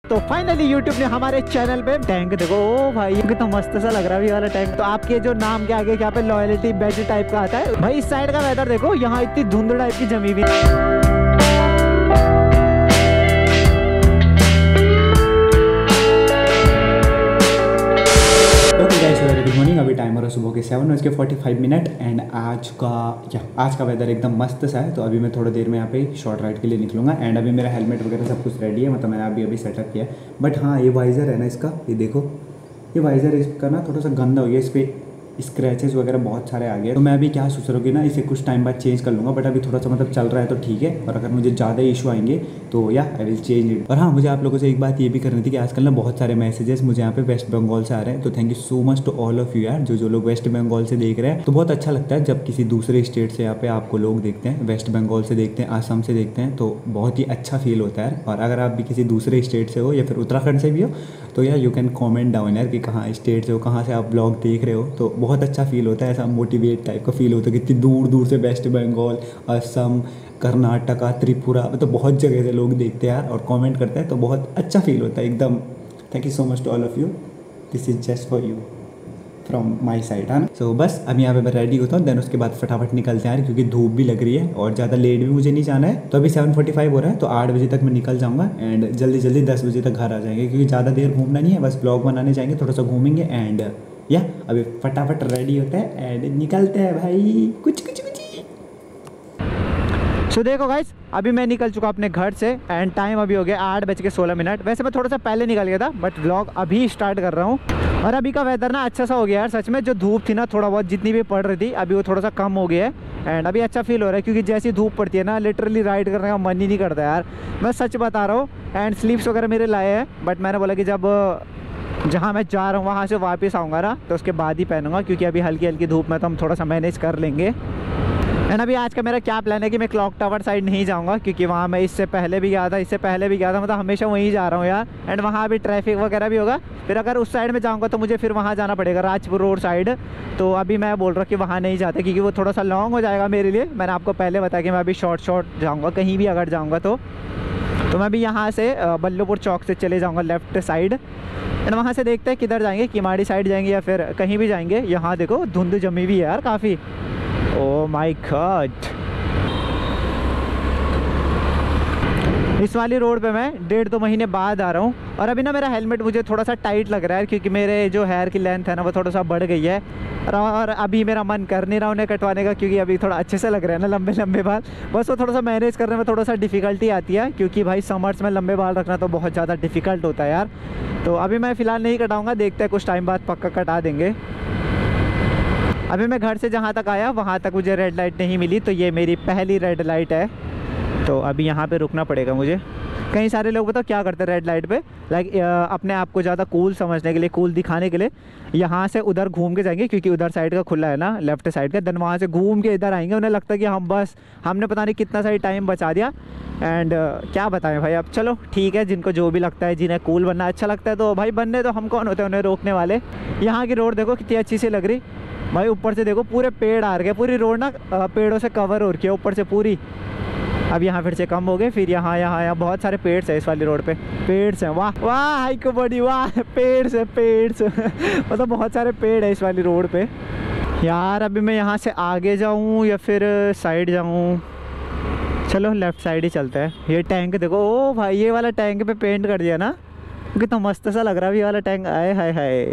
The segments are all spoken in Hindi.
तो फाइनली यूट्यूब ने हमारे चैनल पे टैंक देखो, ओ भाई ये तो मस्त सा लग रहा है ये वाला टैंक। तो आपके जो नाम के आगे यहाँ पे लॉयल्टी बैज टाइप का आता है। भाई इस साइड का वेदर देखो, यहाँ इतनी धुंध टाइप की जमी हुई। Good morning. अभी टाइम हो रहा है सुबह के 7:45 एंड आज का वेदर एकदम मस्त सा है। तो अभी मैं थोड़ी देर में यहाँ पे शॉर्ट राइड के लिए निकलूंगा एंड अभी मेरा हेलमेट वगैरह सब कुछ रेडी है, मतलब मैंने अभी सेटअप किया है। बट हाँ, ये वाइज़र है ना इसका, ये देखो, ये वाइज़र इसका ना थोड़ा सा गंदा हो गया, इस पर स्क्रैचेस वगैरह बहुत सारे आ गए। तो मैं अभी क्या सोच रहा हूँ कि ना इसे कुछ टाइम बाद चेंज कर लूँगा, बट अभी थोड़ा सा मतलब चल रहा है तो ठीक है। और अगर मुझे ज़्यादा इशू आएंगे तो आई विल चेंज इट। और हाँ, मुझे आप लोगों से एक बात ये भी करनी थी कि आजकल ना बहुत सारे मैसेजेस मुझे यहाँ पे वेस्ट बंगाल से आ रहे हैं। तो thank you so much to all of you यार, जो लोग वेस्ट बंगाल से देख रहे हैं। तो बहुत अच्छा लगता है जब किसी दूसरे स्टेट से यहाँ पे आपको लोग देखते हैं, वेस्ट बंगाल से देखते हैं, आसाम से देखते हैं, तो बहुत ही अच्छा फील होता है। और अगर आप भी किसी दूसरे स्टेट से हो या फिर उत्तराखंड से भी हो तो यार यू कैन कॉमेंट डाउन यार कि कहाँ स्टेट से हो, कहाँ से आप ब्लॉग देख रहे हो। तो बहुत अच्छा फील होता है, ऐसा मोटिवेट टाइप का फील होता है कि इतनी दूर दूर से वेस्ट बंगाल, असम, कर्नाटका, त्रिपुरा, तो बहुत जगह से लोग देखते हैं यार और कमेंट करते हैं। तो बहुत अच्छा फील होता है एकदम। Thank you so much to all of you, this is just for you from my side, है ना। सो बस अभी यहाँ पे मैं रेडी होता हूँ, देन उसके बाद फटाफट निकलते हैं यार, क्योंकि धूप भी लग रही है और ज़्यादा लेट भी मुझे नहीं जाना है। तो अभी 7:45 हो रहा है, तो 8 बजे तक मैं निकल जाऊँगा एंड जल्दी जल्दी 10 बजे तक घर आ जाएंगे, क्योंकि ज़्यादा देर घूमना नहीं है, बस ब्लॉग बनाने जाएंगे, थोड़ा सा घूमेंगे एंड अभी फटाफट रेडी होता है एंड निकलते हैं भाई। कुछ सो देखो गाइस, अभी मैं निकल चुका अपने घर से एंड टाइम अभी हो गया 8:16। वैसे मैं थोड़ा सा पहले निकल गया था, बट व्लॉग अभी स्टार्ट कर रहा हूँ। और अभी का वेदर ना अच्छा सा हो गया यार, सच में। जो धूप थी ना थोड़ा बहुत जितनी भी पड़ रही थी, अभी वो थोड़ा सा कम हो गया है एंड अभी अच्छा फील हो रहा है, क्योंकि जैसी धूप पड़ती है ना लिटरली राइड करने का मन ही नहीं करता यार। मैं सच बता रहा हूँ। एंड स्लीव्स वगैरह मेरे लाए हैं, बट मैंने बोला कि जब जहाँ मैं जा रहा हूँ वहाँ से वापस आऊँगा ना तो उसके बाद ही पहनूंगा, क्योंकि अभी हल्की हल्की धूप में तो हम थोड़ा सा मैनेज कर लेंगे। एंड अभी आज का मेरा क्या प्लान है कि मैं क्लॉक टावर साइड नहीं जाऊंगा, क्योंकि वहाँ मैं इससे पहले भी गया था, मतलब हमेशा वहीं जा रहा हूँ यार। एंड वहाँ भी ट्रैफिक वगैरह भी होगा, फिर अगर उस साइड में जाऊँगा तो मुझे फिर वहाँ जाना पड़ेगा, राजपुर रोड साइड। तो अभी मैं बोल रहा हूँ कि वहाँ नहीं जाते, क्योंकि वो थोड़ा सा लॉन्ग हो जाएगा मेरे लिए। मैंने आपको पहले बताया कि मैं अभी शॉर्ट जाऊँगा कहीं भी अगर जाऊँगा तो मैं भी यहाँ से बल्लभपुर चौक से चले जाऊँगा लेफ्ट साइड एंड वहाँ से देखते हैं किधर जाएंगे, किमाड़ी साइड जाएंगे या फिर कहीं भी जाएंगे। यहाँ देखो धुंध जमी हुई है यार काफ़ी, ओ माय गॉड। इस वाली रोड पे मैं 1.5-2 महीने बाद आ रहा हूँ। और अभी ना मेरा हेलमेट मुझे थोड़ा सा टाइट लग रहा है, क्योंकि मेरे जो हेयर की लेंथ है ना वो थोड़ा सा बढ़ गई है। और अभी मेरा मन कर नहीं रहा उन्हें कटवाने का, क्योंकि अभी थोड़ा अच्छे से लग रहा है ना लंबे लंबे बाल। बस वो थोड़ा सा मैनेज करने में थोड़ा सा डिफ़िकल्टी आती है, क्योंकि भाई समर्स में लंबे बाल रखना तो बहुत ज़्यादा डिफ़िकल्ट होता है यार। तो अभी मैं फ़िलहाल नहीं कटाऊँगा, देखते हैं कुछ टाइम बाद पक्का कटा देंगे। अभी मैं घर से जहाँ तक आया वहाँ तक मुझे रेड लाइट नहीं मिली, तो ये मेरी पहली रेड लाइट है। तो अभी यहाँ पे रुकना पड़ेगा मुझे। कई सारे लोग बताओ क्या करते हैं रेड लाइट पे, लाइक अपने आप को ज़्यादा कूल समझने के लिए, कूल दिखाने के लिए यहाँ से उधर घूम के जाएंगे, क्योंकि उधर साइड का खुला है ना लेफ्ट साइड का। देन वहाँ से घूम के इधर आएंगे, उन्हें लगता है कि हमने पता नहीं कितना सारी टाइम बचा दिया। एंड क्या बताएं भाई, अब चलो ठीक है, जिनको जो भी लगता है, जिन्हें कूल बनना अच्छा लगता है तो भाई बनने तो, हम कौन होते हैं उन्हें रोकने वाले। यहाँ की रोड देखो कितनी अच्छी सी लग रही भाई, ऊपर से देखो पूरे पेड़ आ रखे, पूरी रोड ना पेड़ों से कवर हो रखी है ऊपर से पूरी। अब यहाँ फिर से कम हो गए, फिर यहाँ बहुत सारे पेड़ है इस वाली रोड पे, पेड़ हैं, वाह वाह हाई को बड़ी वाह, पेड़ से मतलब बहुत सारे पेड़ है इस वाली रोड पे यार। अभी मैं यहाँ से आगे जाऊँ या फिर साइड जाऊँ, चलो लेफ्ट साइड ही चलते हैं। ये टैंक देखो, ओ भाई ये वाला टैंक पे पेंट कर दिया ना, कितना मस्त सा लग रहा है ये वाला टैंक, आए हाय हाय।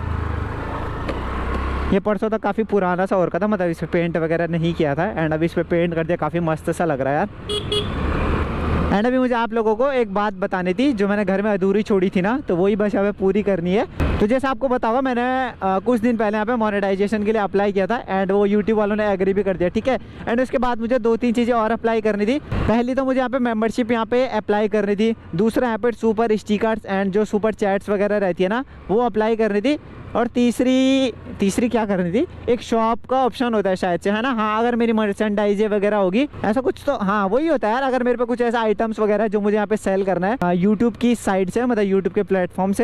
ये परसों तक काफ़ी पुराना सा और का था, मतलब इस पर पेंट वगैरह नहीं किया था एंड अभी इस पर पेंट कर दिया, काफ़ी मस्त सा लग रहा है यार। एंड अभी मुझे आप लोगों को एक बात बतानी थी, जो मैंने घर में अधूरी छोड़ी थी ना, तो वही बस हमें पूरी करनी है। तो जैसे आपको बताऊंगा, मैंने कुछ दिन पहले यहाँ पे मोनेटाइजेशन के लिए अप्लाई किया था एंड वो यूट्यूब वालों ने एग्री भी कर दिया, ठीक है। एंड उसके बाद मुझे 2-3 चीज़ें और अप्लाई करनी थी। पहली तो मुझे यहाँ पे मेंबरशिप यहाँ पे अप्लाई करनी थी, दूसरा यहाँ पे सुपर स्टिकर्स एंड जो सुपर चैट्स वगैरह रहती है ना वो अप्लाई करनी थी, और तीसरी क्या करनी थी, एक शॉप का ऑप्शन होता है शायद से, है ना। हाँ, अगर मेरी मर्चेंडाइज वगैरह होगी ऐसा कुछ तो, हाँ वही होता है यार। अगर मेरे पे कुछ ऐसा आइटम्स वगैरह जो मुझे यहाँ पे सेल करना है यूट्यूब की साइड से, मतलब यूट्यूब के प्लेटफॉर्म से,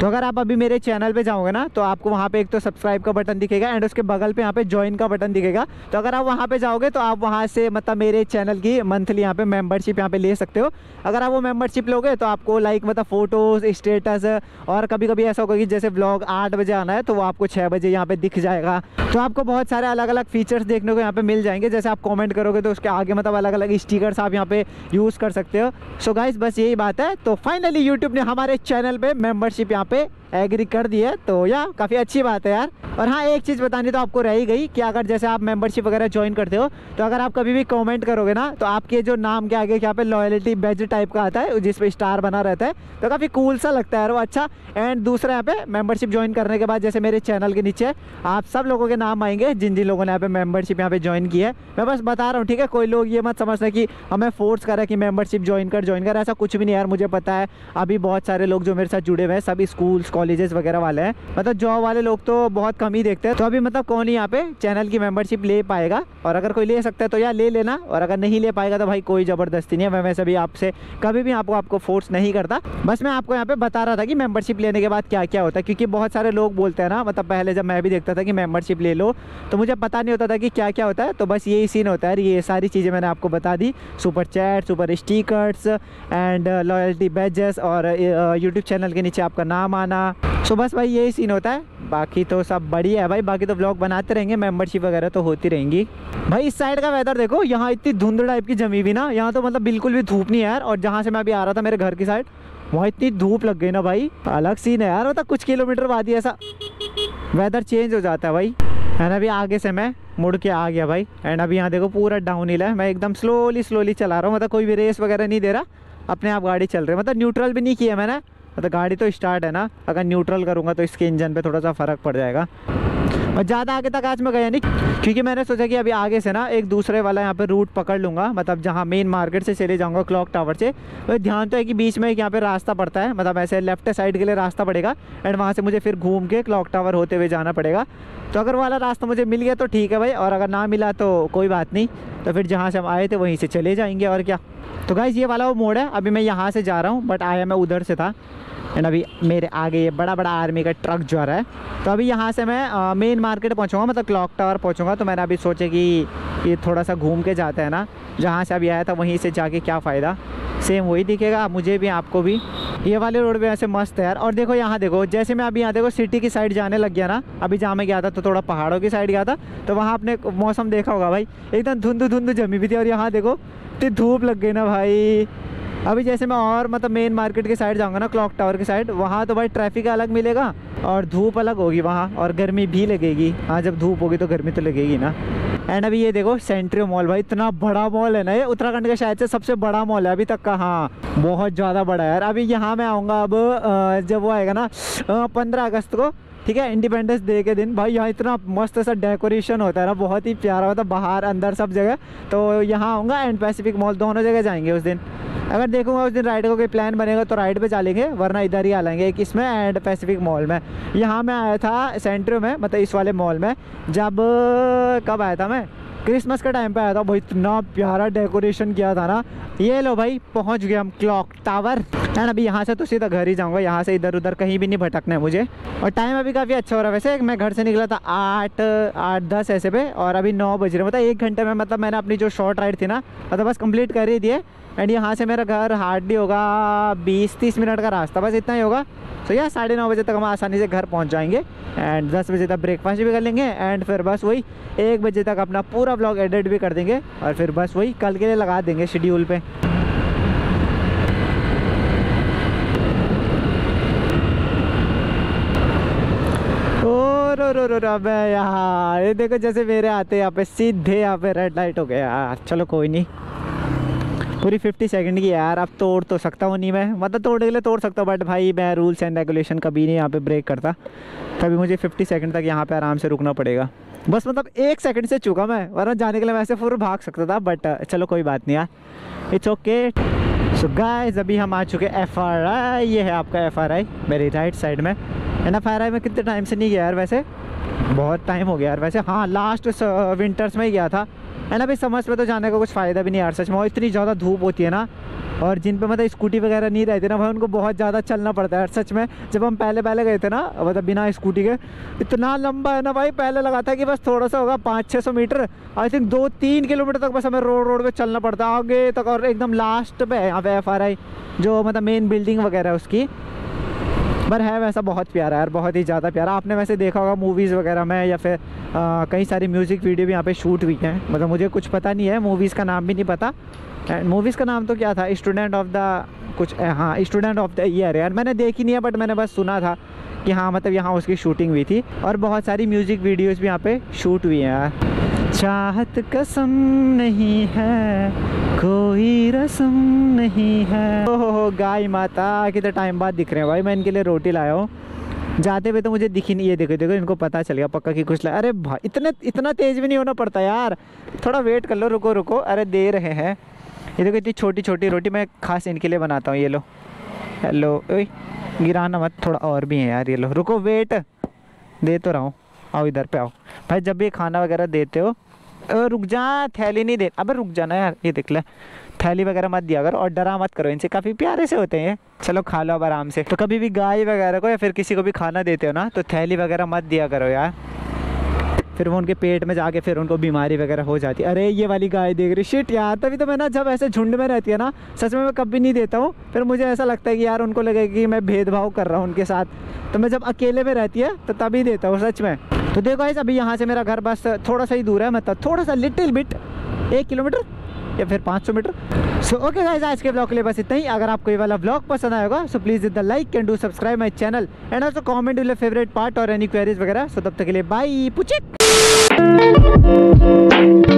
तो अगर आप अभी मेरे चैनल पे जाओगे ना, तो आपको वहाँ पे एक तो सब्सक्राइब का बटन दिखेगा एंड उसके बगल पे यहाँ पे ज्वाइन का बटन दिखेगा। तो अगर आप वहाँ पे जाओगे तो आप वहाँ से मतलब मेरे चैनल की मंथली यहाँ पे मेंबरशिप यहाँ पे ले सकते हो। अगर आप वो मेंबरशिप लोगे तो आपको लाइक मतलब फ़ोटोज़, स्टेटस, और कभी कभी ऐसा होगा कि जैसे व्लॉग 8 बजे आना है तो वो आपको 6 बजे यहाँ पे दिख जाएगा। तो आपको बहुत सारे अलग अलग फीचर्स देखने को यहाँ पे मिल जाएंगे। जैसे आप कमेंट करोगे तो उसके आगे मतलब अलग अलग स्टिकर्स आप यहाँ पे यूज़ कर सकते हो। सो गाइस बस यही बात है। तो फाइनली यूट्यूब ने हमारे चैनल पे मेंबरशिप यहाँ पे एग्री कर दी है, तो या काफ़ी अच्छी बात है यार। और हाँ, एक चीज़ बतानी तो आपको रह ही गई कि अगर जैसे आप मेंबरशिप वगैरह ज्वाइन करते हो तो अगर आप कभी भी कमेंट करोगे ना, तो आपके जो नाम के आगे यहाँ पे लॉयल्टी बैज टाइप का आता है जिस पे स्टार बना रहता है, तो काफ़ी कूल सा लगता है यार वो, अच्छा। एंड दूसरा यहाँ पे मेंबरशिप ज्वाइन करने के बाद जैसे मेरे चैनल के नीचे आप सब लोगों के नाम आएंगे जिन जिन लोगों ने यहाँ पे मेंबरशिप यहाँ पे ज्वाइन की है। मैं बस बता रहा हूँ, ठीक है। कोई लोग ये मत समझना कि हमें फोर्स करा कि मेंबरशिप ज्वाइन कर, ऐसा कुछ भी नहीं यार। मुझे पता है अभी बहुत सारे लोग जो मेरे साथ जुड़े हुए हैं सभी स्कूल्स, कॉलेजेस वगैरह वाले हैं, मतलब जॉब वाले लोग तो बहुत कम ही देखते हैं। तो अभी मतलब कौन ही यहाँ पे चैनल की मेंबरशिप ले पाएगा, और अगर कोई ले सकता है तो यार ले लेना, और अगर नहीं ले पाएगा तो भाई कोई ज़बरदस्ती नहीं है। मैं वैसे भी आपसे कभी भी आपको फोर्स नहीं करता, बस मैं आपको यहाँ पे बता रहा था कि मेंबरशिप लेने के बाद क्या क्या होता है। क्योंकि बहुत सारे लोग बोलते हैं ना, मतलब पहले जब मैं भी देखता था कि मेंबरशिप ले लो तो मुझे पता नहीं होता था कि क्या क्या होता है। तो बस यही सीन होता है, ये सारी चीज़ें मैंने आपको बता दी। Super chat, super stickers and loyalty badges, और यूट्यूब चैनल के नीचे आपका नाम आना। सो बस भाई यही सीन होता है, बाकी तो सब बढ़िया है भाई। बाकी तो व्लॉग बनाते रहेंगे, मेंबरशिप वगैरह तो होती रहेंगी भाई। इस साइड का वेदर देखो, यहाँ इतनी धुंध टाइप की जमी हुई ना, यहाँ तो मतलब बिल्कुल भी धूप नहीं है यार। और जहाँ से मैं अभी आ रहा था मेरे घर की साइड, वहाँ इतनी धूप लग गई ना भाई, अलग सीन है यार। मतलब कुछ किलोमीटर बाद ही ऐसा वेदर चेंज हो जाता है भाई। एंड अभी आगे से मैं मुड़ के आ गया भाई। एंड अभी यहाँ देखो पूरा डाउन हिल है, मैं एकदम स्लोली चला रहा हूँ, मतलब कोई भी रेस वगैरह नहीं दे रहा, अपने आप गाड़ी चल रही है। मतलब न्यूट्रल भी नहीं किया मैंने, मतलब गाड़ी तो स्टार्ट है ना, अगर न्यूट्रल करूँगा तो इसके इंजन पे थोड़ा सा फ़र्क पड़ जाएगा। और ज़्यादा आगे तक आज मैं गया नहीं, क्योंकि मैंने सोचा कि अभी आगे से ना एक दूसरे वाला यहाँ पे रूट पकड़ लूँगा, मतलब जहाँ मेन मार्केट से चले जाऊँगा क्लॉक टावर से। तो ध्यान तो है कि बीच में एक यहाँ पे रास्ता पड़ता है, मतलब ऐसे लेफ्ट साइड के लिए रास्ता पड़ेगा, एंड वहाँ से मुझे फिर घूम के क्लॉक टावर होते हुए जाना पड़ेगा। तो अगर वाला रास्ता मुझे मिल गया तो ठीक है भाई, और अगर ना मिला तो कोई बात नहीं, तो फिर जहाँ से हम आए थे वहीं से चले जाएंगे, और क्या। तो गाइस ये वाला वो मोड़ है, अभी मैं यहाँ से जा रहा हूँ, बट आया मैं उधर से था। एंड अभी मेरे आगे ये बड़ा आर्मी का ट्रक जो आ रहा है। तो अभी यहाँ से मैं मेन मार्केट पहुँचूँगा, मतलब क्लॉक टावर पहुँचूँगा। तो मैंने अभी सोचा कि ये थोड़ा सा घूम के जाते हैं ना, जहाँ से अभी आया था वहीं से जाके क्या फ़ायदा, सेम वही दिखेगा मुझे भी आपको भी। ये वाले रोड पे ऐसे मस्त है यार। और देखो यहाँ देखो, जैसे मैं अभी यहाँ देखो सिटी की साइड जाने लग गया ना, अभी जहाँ मैं गया था तो थोड़ा पहाड़ों की साइड गया था, तो वहाँ आपने मौसम देखा होगा भाई, एकदम धुंध जमी हुई थी। और यहाँ देखो इतनी धूप लग गई ना भाई। अभी जैसे मैं और मतलब मेन मार्केट की साइड जाऊँगा ना, क्लॉक टावर की साइड, वहाँ तो भाई ट्रैफिक अलग मिलेगा और धूप अलग होगी वहाँ, और गर्मी भी लगेगी। हाँ, जब धूप होगी तो गर्मी तो लगेगी ना। एंड अभी ये देखो सेंट्रियो मॉल, भाई इतना बड़ा मॉल है ना ये, उत्तराखंड का शायद से सबसे बड़ा मॉल है अभी तक का। हाँ, बहुत ज़्यादा बड़ा है यार। अभी यहाँ मैं आऊँगा अब जब वो आएगा ना 15 अगस्त को, ठीक है, इंडिपेंडेंस डे के दिन। भाई यहाँ इतना मस्त सा डेकोरेशन होता है ना, बहुत ही प्यारा होता है, बाहर अंदर सब जगह। तो यहाँ आऊँगा एंड पैसिफिक मॉल, दोनों जगह जाएंगे उस दिन। अगर देखूंगा उस दिन राइड का कोई प्लान बनेगा तो राइड पे चलेंगे, वरना इधर ही आ लेंगे, एक इसमें एंड पैसिफिक मॉल में। यहाँ मैं आया था सेंट्रो में, मतलब इस वाले मॉल में, जब कब आया था मैं, क्रिसमस के टाइम पे आया था भाई। इतना प्यारा डेकोरेशन किया था ना। ये लो भाई पहुँच गए हम क्लॉक टावर। एंड अभी यहाँ से तो सीधा घर ही जाऊँगा, यहाँ से इधर उधर कहीं भी नहीं भटकना है मुझे। और टाइम अभी काफ़ी अच्छा हो रहा है वैसे। मैं घर से निकला था 8-10 ऐसे पे, और अभी 9 बज रहे, मतलब 1 घंटे में मतलब मैंने अपनी जो शॉर्ट राइड थी ना, मतलब बस कंप्लीट कर ही दिए। एंड यहाँ से मेरा घर हार्डली होगा 20-30 मिनट का रास्ता, बस इतना ही होगा। तो यार 9:30 बजे तक हम आसानी से घर पहुँच जाएंगे, एंड 10 बजे तक ब्रेकफास्ट भी कर लेंगे, एंड फिर बस वही 1 बजे तक अपना पूरा व्लॉग एडिट भी कर देंगे, और फिर बस वही कल के लिए लगा देंगे शेड्यूल पे। रो अबे यार, ये देखो जैसे मेरे आते यहाँ पे सीधे यहाँ पे रेड लाइट हो गया यार। चलो कोई नहीं, पूरी 50 सेकंड की यार। अब तोड़ तो सकता हूँ नहीं मैं, मतलब तोड़ने के लिए तोड़ सकता हूँ, बट भाई मैं रूल्स एंड रेगुलेशन कभी नहीं यहाँ पे ब्रेक करता, तभी मुझे 50 सेकंड तक यहाँ पे आराम से रुकना पड़ेगा। बस मतलब 1 सेकंड से चुका मैं, वरना जाने के लिए वैसे पूरा भाग सकता था, बट चलो कोई बात नहीं यार, इट्स ओके। सो गाइस अभी हम आ चुके FRI, ये है आपका FRI मेरी राइट साइड में। एंड FRI में कितने टाइम से नहीं गया यार, वैसे बहुत टाइम हो गया यार वैसे। हाँ, लास्ट विंटर्स में ही गया था, एंड अभी समझ में तो जाने का कुछ फ़ायदा भी नहीं यार सच में, और इतनी ज़्यादा धूप होती है ना, और जिन पे मतलब स्कूटी वगैरह नहीं रहती ना भाई, उनको बहुत ज़्यादा चलना पड़ता है सच में। जब हम पहले गए थे ना मतलब बिना स्कूटी के, इतना लंबा है ना भाई, पहले लगा था कि बस थोड़ा सा होगा 500-600 मीटर, आई थिंक 2-3 किलोमीटर तक बस हमें रोड पे चलना पड़ता है आगे तक, और एकदम लास्ट पे है यहाँ पे FRI जो मतलब मेन बिल्डिंग वगैरह है उसकी। पर है वैसा बहुत प्यारा यार, बहुत ही ज़्यादा प्यारा। आपने वैसे देखा होगा मूवीज़ वगैरह में, या फिर कई सारी म्यूज़िक वीडियो भी यहाँ पे शूट हुई हैं। मतलब मुझे कुछ पता नहीं है, मूवीज़ का नाम भी नहीं पता। एंड मूवीज़ का नाम तो क्या था, स्टूडेंट ऑफ द कुछ, हाँ स्टूडेंट ऑफ द ईयर यार, मैंने देखी नहीं है बट मैंने बस सुना था कि हाँ मतलब यहाँ उसकी शूटिंग हुई थी। और बहुत सारी म्यूज़िक वीडियोज़ भी यहाँ पे शूट हुई हैं यार। चाहत कसम नहीं है, कोई रस्म नहीं है। ओहो गाय माता, कितने टाइम बाद दिख रहे हैं भाई। मैं इनके लिए रोटी लाया हूँ, जाते हुए तो मुझे दिखी नहीं। ये देखो देखो, इनको पता चल गया पक्का कि कुछ लाया। अरे भाई इतना तेज़ भी नहीं होना पड़ता यार, थोड़ा वेट कर लो, रुको रुको, अरे दे रहे हैं। ये देखो इतनी छोटी छोटी रोटी मैं खास इनके लिए बनाता हूँ। ये लो, हेलो, ओए गिराना मत, थोड़ा और भी है यार। ये लो, रुको, वेट दे तो रहा हूँ, आओ इधर पे आओ भाई। जब भी खाना वगैरह देते हो रुक जा, थैली नहीं दे, अबे रुक जाना यार। ये देख ले, थैली वगैरह मत दिया करो और डरा मत करो इनसे, काफ़ी प्यारे से होते हैं। चलो खा लो अब आराम से। तो कभी भी गाय वगैरह को या फिर किसी को भी खाना देते हो ना, तो थैली वगैरह मत दिया करो यार, फिर वो उनके पेट में जाके फिर उनको बीमारी वगैरह हो जाती है। अरे ये वाली गाय देख रही, शिट यार। तभी तो मैं ना जब ऐसे झुंड में रहती है ना, सच में मैं कभी नहीं देता हूँ। फिर मुझे ऐसा लगता है कि यार उनको लगेगा कि मैं भेदभाव कर रहा हूँ उनके साथ, तो मैं जब अकेले में रहती है तो तभी देता हूँ सच में। तो देखो गाइस, अभी यहाँ से मेरा घर बस थोड़ा सा ही दूर है, मतलब थोड़ा सा लिटिल बिट, 1 किलोमीटर या फिर 500 मीटर। सो ओके गाइस, आज के ब्लॉग के लिए बस इतना ही। अगर आपको ये वाला ब्लॉग पसंद आया होगा so please hit the like and do subscribe my channel and also comment your favourite part और एनी क्वेरीज वगैरह। सो तब तक के लिए बाय पुचिक।